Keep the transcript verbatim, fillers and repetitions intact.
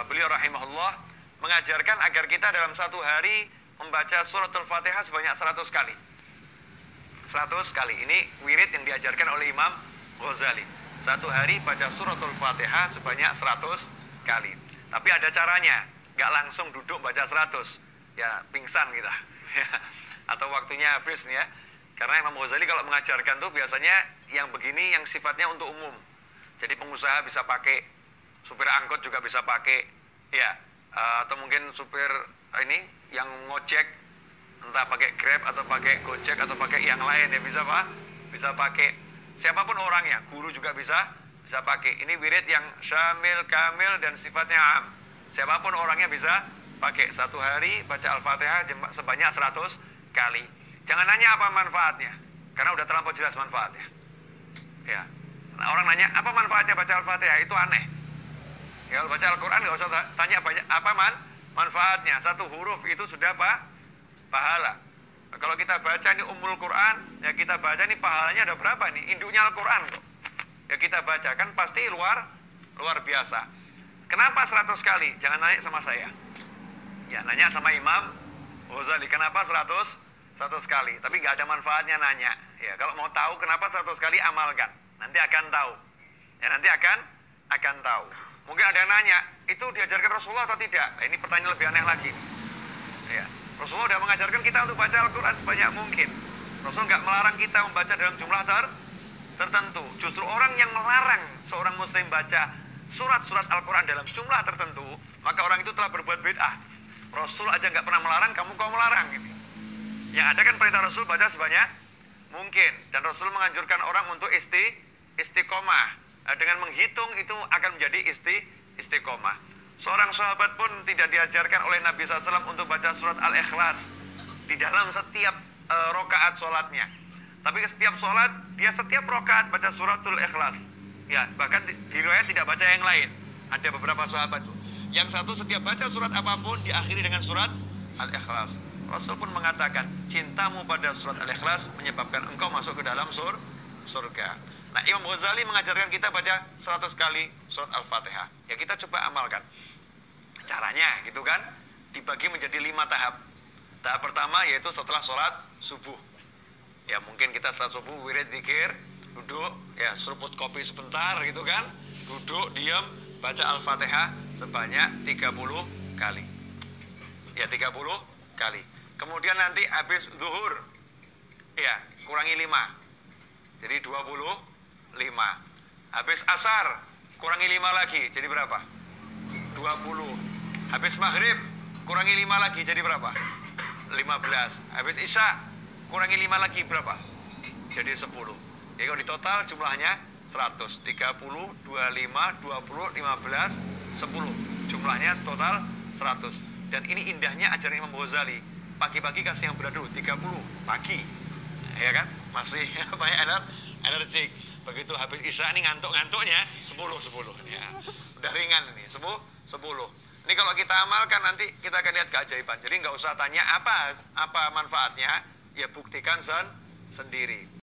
beliau rahimahullah mengajarkan agar kita dalam satu hari membaca suratul Fatihah sebanyak seratus kali. seratus kali. Ini wirid yang diajarkan oleh Imam Ghazali. Satu hari baca suratul Fatihah sebanyak seratus kali. Tapi ada caranya, nggak langsung duduk baca seratus. Ya, pingsan kita. Atau waktunya habis nih ya. Karena Imam Ghazali kalau mengajarkan tuh biasanya yang begini yang sifatnya untuk umum. Jadi pengusaha bisa pakai, supir angkot juga bisa pakai, ya, atau mungkin supir ini yang ngojek, entah pakai Grab atau pakai Gojek atau pakai yang lain ya bisa pak, bisa pakai. Siapapun orangnya, guru juga bisa, bisa pakai. Ini wirid yang syamil, kamil dan sifatnya am. Siapapun orangnya bisa pakai. Satu hari baca Al-Fatihah sebanyak seratus kali. Jangan nanya apa manfaatnya, karena udah terlampau jelas manfaatnya. Ya. Nah, orang nanya, apa manfaatnya baca Al-Fatihah? Itu aneh. Ya, kalau baca Al-Quran nggak usah tanya banyak apa man manfaatnya. Satu huruf itu sudah apa? Pahala. Nah, kalau kita baca ini Ummul Quran, ya kita baca ini pahalanya ada berapa nih? Induknya Al-Quran kok. Ya kita baca, kan pasti luar luar biasa. Kenapa seratus kali? Jangan nanya sama saya. Ya, nanya sama Imam Ghazali. Kenapa seratus? seratus kali. Tapi nggak ada manfaatnya nanya. Ya, kalau mau tahu kenapa seratus kali, amalkan. Nanti akan tahu. Ya, nanti akan akan tahu. Mungkin ada yang nanya, itu diajarkan Rasulullah atau tidak? Nah, ini pertanyaan lebih aneh lagi. Ya, Rasulullah sudah mengajarkan kita untuk baca Al-Quran sebanyak mungkin. Rasul nggak melarang kita membaca dalam jumlah ter tertentu. Justru orang yang melarang seorang muslim baca surat-surat Al-Quran dalam jumlah tertentu, maka orang itu telah berbuat bid'ah. Rasul aja nggak pernah melarang, kamu kau melarang. Ini. Yang ada kan perintah Rasul baca sebanyak mungkin. Dan Rasul menganjurkan orang untuk isti, istiqomah. Nah, dengan menghitung itu akan menjadi isti, istiqomah. Seorang sahabat pun tidak diajarkan oleh Nabi shallallahu alaihi wasallam untuk baca surat Al-Ikhlas di dalam setiap uh, rokaat sholatnya. Tapi setiap sholat, dia setiap rokaat baca suratul Ikhlas. Ya, bahkan di, di riwayat tidak baca yang lain. Ada beberapa sahabat tuh. Yang satu setiap baca surat apapun diakhiri dengan surat Al-Ikhlas. Rasul pun mengatakan, cintamu pada surat Al-Ikhlas menyebabkan engkau masuk ke dalam sur surga. Nah, Imam Ghazali mengajarkan kita baca seratus kali surat Al-Fatihah. Ya, kita coba amalkan. Caranya gitu kan, dibagi menjadi lima tahap. Tahap pertama yaitu setelah sholat subuh. Ya, mungkin kita setelah subuh wirid dzikir, duduk, ya seruput kopi sebentar gitu kan, duduk, diam, baca Al-Fatihah sebanyak tiga puluh kali. Ya, tiga puluh kali. Kemudian nanti habis zuhur, ya kurangi lima. Jadi dua puluh lima. Habis asar, kurangi lima lagi, jadi berapa? dua puluh. Habis maghrib, kurangi lima lagi, jadi berapa? lima belas. Habis isya, kurangi lima lagi, berapa? Jadi sepuluh. Jadi kalau di total jumlahnya seratus. tiga puluh, dua puluh lima, dua puluh, lima belas, sepuluh. Jumlahnya total seratus. Dan ini indahnya ajaran Imam Ghazali. Pagi-pagi kasih yang berat dulu, tiga puluh pagi. Ya kan? Masih banyak energi. Begitu habis isya ini ngantuk-ngantuknya sepuluh sepuluh ya. Udah ringan ini, sepuluh sepuluh. Ini kalau kita amalkan nanti kita akan lihat keajaiban. Jadi nggak usah tanya apa apa manfaatnya, ya buktikan sen sendiri.